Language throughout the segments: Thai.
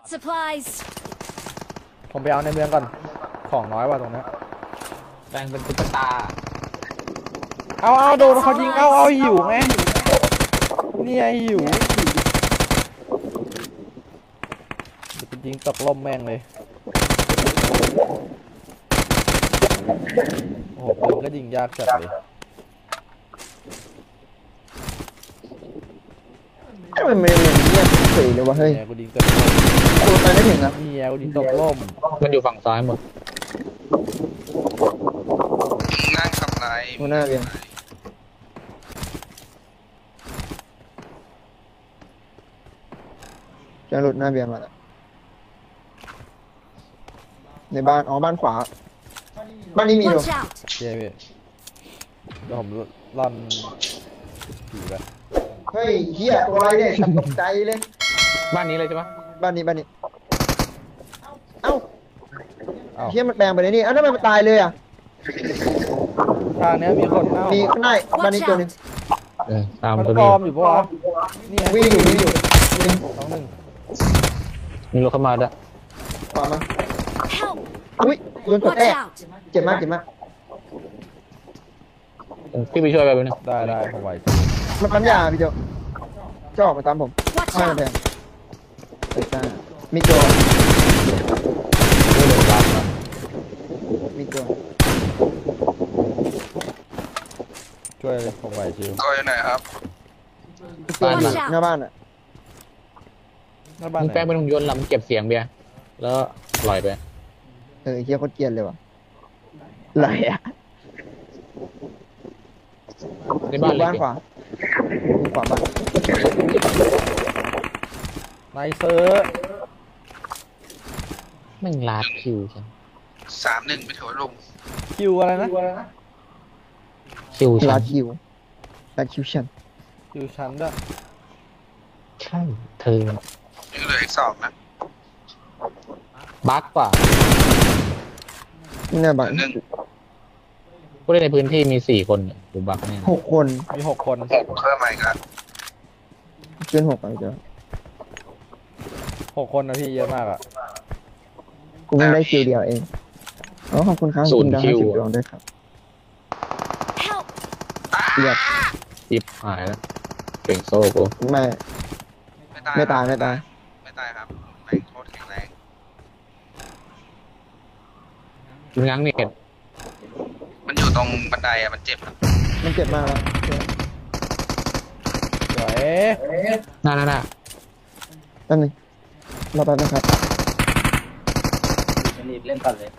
supplies ผมไปเอาในเมืองก่อนของน้อยว่ะตรงนี้แดงเป็นตุ๊กตาเอาโดนเขายิงเอาหิวไงนี่ไงหิวจะยิงตกล่มแม่งเลยโอ้โหปืนก็ยิงยากจัดเลยมันไม่เหมือนเงียบเฉยเลยวะเฮ้ยกูยิงตกกูไปไม่ถึงอ่ะนี่กูยิงตกล่มมันอยู่ฝั่งซ้ายหมดนั่งทำไรหัวหน้าเรียนจะหลุดหน้าเบียนมาแล้วในบ้านบ้านขวาบ้านนี้มีอยู่เจ๊พี่เดี๋ยวผมล่อนผีไปเฮ้ยเฮียตัวอะไรเนี่ยตกใจเลยบ้านนี้เลยใช่ปะบ้านนี้เอ้าเฮียมันแปลงไปเลยนี่ทำไมมันตายเลยอ่ะทางนี้มีคนมีข้างในบ้านนี้ตัวนึงตามมันตัวปลนี้อมอยู่ปะวะนี่วิ่งอยู่มีรถเข้ามาด้วยขวามาอุ้ยโดนกดแตกเจ็บมากพี่ไปช่วยไปนึงได้ผมไหวมันปั๊มยาพี่เจ้าจะออกมาตามผมไม่แพงมีตัวช่วยเลยผมไหวชิวก็อยู่ไหนครับหน้าบ้านอ่ะมึงแป้งไปตรงยนต์ลำเก็บเสียงเบียร์แล้วปล่อยไปเฮียโคตรเกลียดเลยว่ะไหลอ่ะในบ้านขวาบ้านไนเซอร์แม่งลาดคิวฉัน 3-1ไปเถอะลุงคิวอะไรนะคิวลาดคิวฉันคิวชั้นด้วยใช่เธอยังเหลืออีก2นะบั๊กป่ะนี่บั๊กผู้เล่นในพื้นที่มี4 คนดูบั๊กเนี่ย 6 คนมี6 คนเพิ่มมาอีกแล้วเกิน6ไปเจ้า 6 คนนะพี่เยอะมากอ่ะกูไม่ได้คิวเดียวเองขอบคุณครับคุณดาว10 ดวงด้วยครับจิบหายแล้วเก่งโซ่กูไม่ตายครับแรงโคตรแข็งแรงง้างเน็ตมันอยู่ตรงบันไดอ่ะมันเจ็บมากแล้วสวยน่าตั้งนึงเราไปนะครับรีบเล่นตัดเลย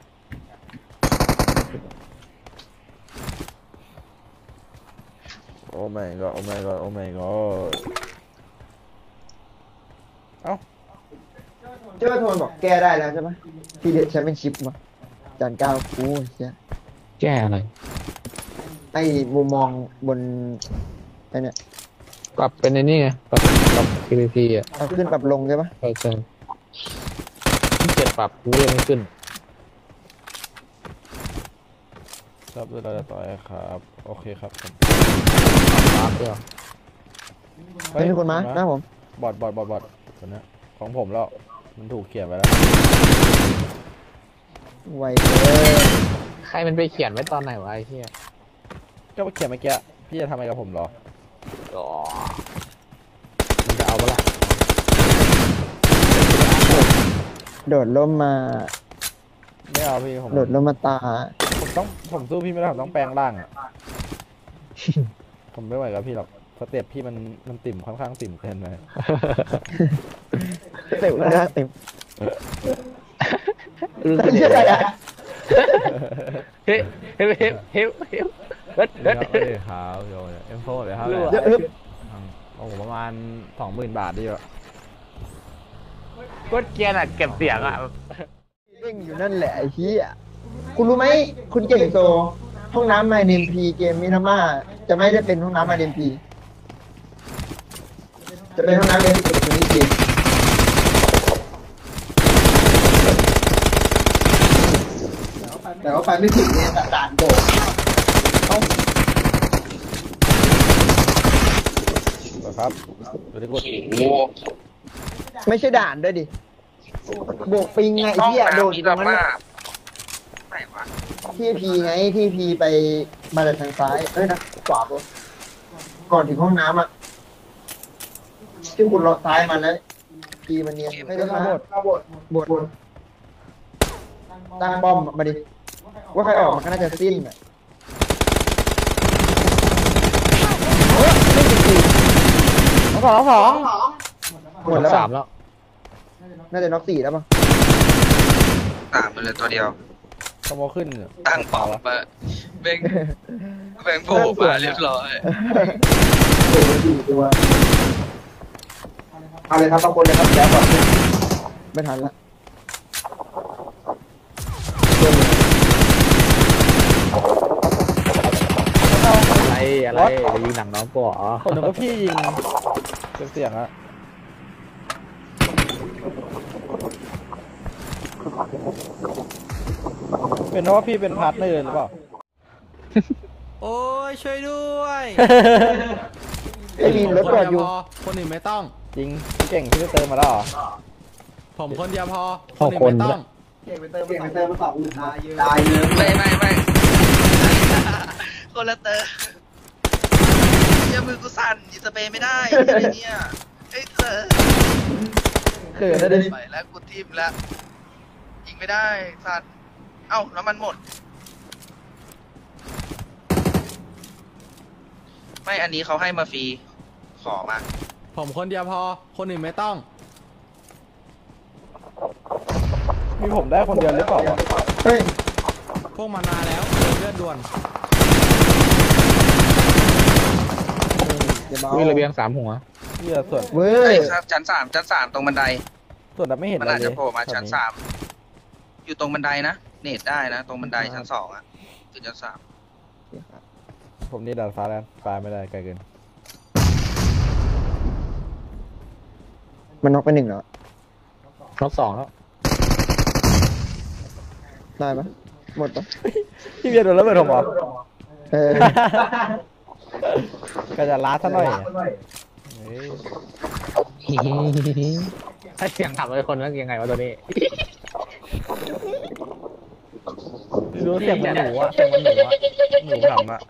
โอ้ my god เอ้าเจ้าโทนบอกแก้ได้แล้วใช่ไหมทีเด็ดแชมเปี้ยนชิพมาจาน9กูเชี่ยแก้อะไรไอ้มุมมองบนไอ้เนี่ยปรับเป็นในนี่ไงปรับ PVP อ่ะขึ้นปรับลงใช่ปะใช่ที่7ปรับกูเล่นไม่ขึ้นครับเวลาจะต่อยครับโอเคครับผมรับด้วยมีคนมาหน้าผมบอดคนนี้ของผมแล้วมันถูกเขียนไว้แล้วไวเลยใครมันไปเขียนไว้ตอนไหนวะไอ้เหี้ยก็ไปเขียนเมื่อกี้พี่จะทำอะไรกับผมหรอมันจะเอาปะล่ะโดดล่มมาไม่เอาพี่ผมโดดล่มมาตาผมสู้พี่ไม่ได้ผมต้องแปลงร่างอ่ะผมไม่ไหวกับพี่หรอกสเต็ปพี่มันติ่มค่อนข้างติ่มเกินไปเต็มแล้วเต็มเฮ้ยขาวโยนเอ็มโฟเลยครับโอ้โหประมาณ 20,000 บาทดิวกดเกียร์อ่ะเก็บเสียงอ่ะเร่งอยู่นั่นแหละไอ้เหี้ยคุณรู้ไหมคุณเก่งโซห้องน้ำไมเนมพีเกมมินาม่าจะไม่ได้เป็นห้องน้ำไมเนมพีจะเป็นห้องน้ำเล่นที่ตัวนี้จริงแต่ว่าไปไม่ถึงเนี่ยด่านโบกครับไม่ใช่ด่านด้วยดิโบกปิงไงไอ้เหี้ยโดดอยู่ตรงนั้นไหนวะที่พีไงที่พีไปมาจากทางซ้ายเอ้ยนะขวาปะก่อนถึงห้องน้ำอ่ะที่คุณเลาะซ้ายมาแล้วพีมันเนียนไม่ได้มาบดตั้งป้อมมาดิว่าใครออกมันก็น่าจะสิ้นอ่ะสองสองหมดแล้วสามแล้วน่าจะน็อก4แล้วป่ะตามไปเลยตัวเดียวสโมขึ้นตั้งป้อมมาเบ่งโผล่มาเรียบร้อยโอ้โห4ตัวเอาเลยครับบางคนเลยครับแล้วก่อนไม่ทันละอะไรจะยิงหนังน้องกูอ๋อคนหนึ่งก็พี่ยิงเสียงอะเป็นเพราะว่าพี่เป็นพาร์ทเนอร์หรือเปล่าโอ้ยช่วยด้วยไอ้มีรถจอดอยู่คนอื่นไม่ต้องจริงพี่เก่งพี่ได้เติมมาแล้วเหรอผมคนเดียวพอคนอื่นไม่ต้องเก่งไปเติมมา2อื่นตายเยอะไม่คนละเตอร์เนี่ยมือกูสั่นยิงสเปรย์ไม่ได้เนี่ยไอ้เตอร์เขินนะเดี๋ยวนี้ไปแล้วกูทิมแล้วยิงไม่ได้สั่นเอ้าน้ำมันหมดไม่อันนี้เขาให้มาฟรีขอมาผมคนเดียวพอคนอื่นไม่ต้องมีผมได้คนเดียวหรือเปล่าวะเฮ้ยพวกมานานแล้วเลือดด่วนอย่าเบามีระเบียง3 หัวเหี้ยส่วนเว้เฮ้ยยชั้นสามตรงบันไดส่วนนั้นไม่เห็นมันอะไรอาจเลจะยโผล่มาชั้นแบบ 3อยู่ตรงบันไดนะเนตได้นะ ตรงบันไดชั้น2อ่ะถึงชั้น3 ผมนี่ดาดฟ้าแล้วปลาไม่ได้ไกลเกินมันน็อกไป1แล้วน็อก2แล้วได้ปะหมดปะพี่เบียร์โดนแล้วเบิดผมเหรอเออก็จะล้าซะหน่อยเฮ้ยให้เสียงถามเลยคนนั้นยังไงวะตัวนี้รู้เสียงมันหนูอะเสียงมันหนูอะหนูขำอะ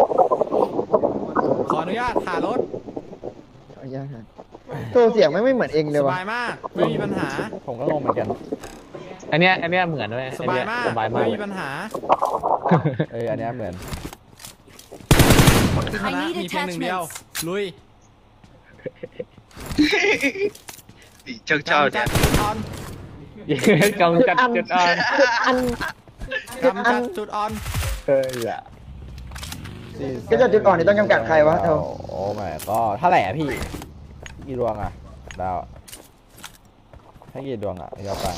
ขออนุญาตหารถเอายากฮะตัวเสียงไม่เหมือนเองเลสยว่ะบายมากไม่มีปัญหาผมก็งงเหมือนกันอันเนี้ยเหมือนด้วยสบายมากสบายมากไม่มีปัญหาอันเนี้ยเหมือนคือคณะมีเพียงหนึ่งเดียวลุยเจ้าเจ้าเนี่ยจุดออนกำจัดจุดอ่อนอันกำจัดจุดออนเฮ้ยอะก็จะจุดอ่อนนี่ต้องจำกัดใครวะเท่าโอ้แม่ก็เท่าไหร่อะพี่กี่ดวงอะดาวให้กี่ดวงอะพี่เอาไป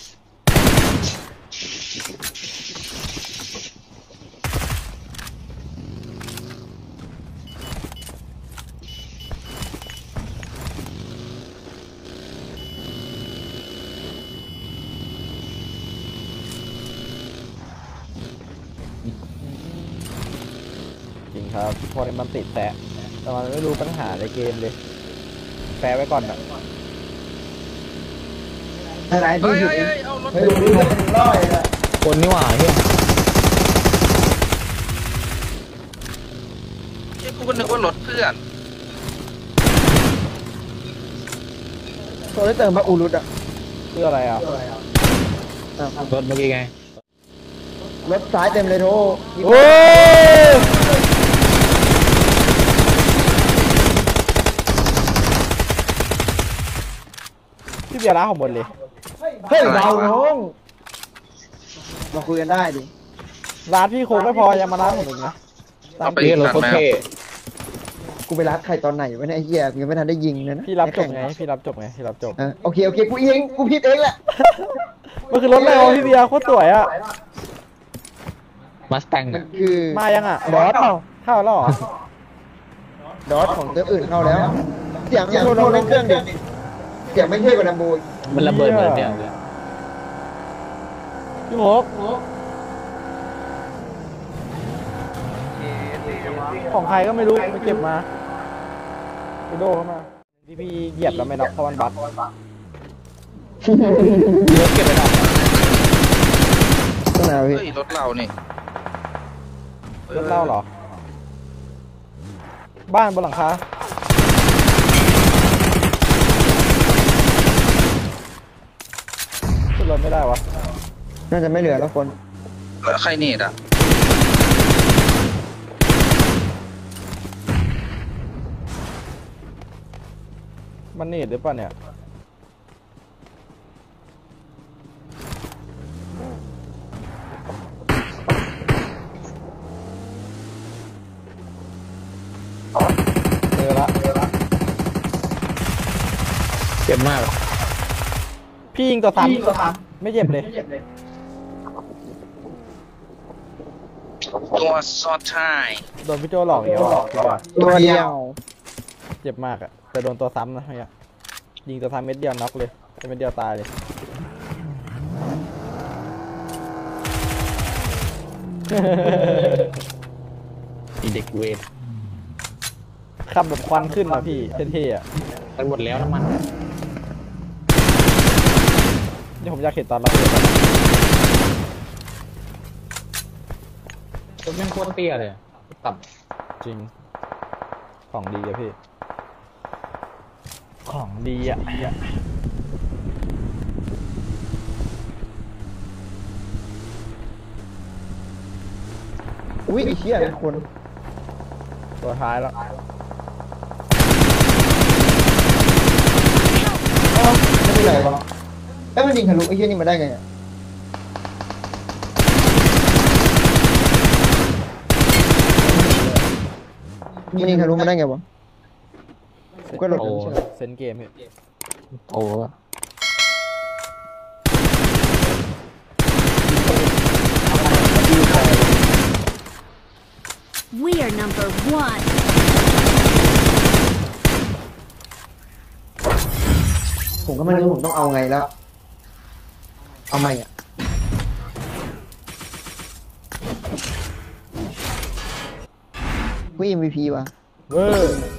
จริงครับพวกนี้มันติดแตะแต่มันไม่รู้ปัญหาในเกมเลยแปะไว้ก่อนอะอะไรที่เฮ้ยหยุดเฮ้ยเอารถเฮ้ยดูดิมันร้อยเลยคนนี่หว่าเฮียกูก็นึกว่ารถเพื่อนตัวได้เติมมาอูรุดอ่ะเพื่ออะไรอะรถเมื่อกี้ไงรถซ้ายเต็มเลยโทโอ้พี่เบียร์ร้านของบนเลยเฮ้ยเบาน้องมาคุยกันได้ดิร้านพี่คงไม่พอยังมาร้านผมอีกนะตามไปนี่รถโคตรเท่กูไปรัดใครตอนไหนวะเนี่ยไอ้เหี้ยยังไม่ทันได้ยิงเลยนะพี่รับจบไงพี่รับจบไงพี่รับจบโอเคกูเองกูผิดเองแหละมันคือรถอะไรวะพี่เบียร์โคตรสวยอะมัสแตงมันคือมายังอะดอสเปล่าเข้าแล้วเหรอดอสของเติมอื่นเข้าแล้ว เสียงโทรลงในเครื่องดิเสียงไม่เท่กว่าดัมโบมันระเบิดเหมือนเดียวเลยพี่หมกของใครก็ไม่รู้ไปเก็บมาไปโดเข้ามาพี่เหยียบแล้วไม่น็อกเพราะมันบั๊กรถเก็บไปดอกตั้งไหนวะพี่เฮ้ยรถเราเนี่ยรถเล่าเหรอ บ้านบนหลังคาขึ้นรถไม่ได้วะน่าจะไม่เหลือแล้วคนแล้วใครเนตอ่ะมันเนตหรือเปล่าเนี่ยเจอละเจ็บมากพี่ยิงตัวซ้ำไม่เจ็บเลยตัวซอดท้ายโดนพี่โจหลอกอีกแล้วพี่บอลตัวเดียวเจ็บมากอะแต่โดนตัวซ้ำนะเฮียยิงตัวซ้ำเม็ดเดียวน็อกเลยเม็ดเดียวตายเลยอีเด็กเวทขับแบบควันขึ้นนะพี่เท่ๆอะมันหมดแล้วน้ำมันนี่ผมอยากเห็นตอนรับเลยรถแม่งโคตรเตี้ยเลยต่ำจริง ของดีอะพี่ ของดีอะอุ้ยไอ้เชี่ยเป็นคนตัวท้ายแล้วไม่เป็นไรวะเอ้ยมันยิงทะลุไอ้เชี่ยนี่มาได้ไงอะมันยิงทะลุมาได้ไงวะก็หลบโอ้ใช่ไหมเซนเกมพี่โอ้ We are number one. ผมก็ไม่รู้ผมต้องเอาไงแล้ว เอาไงอ่ะวิ MVP ว่ะเวอร์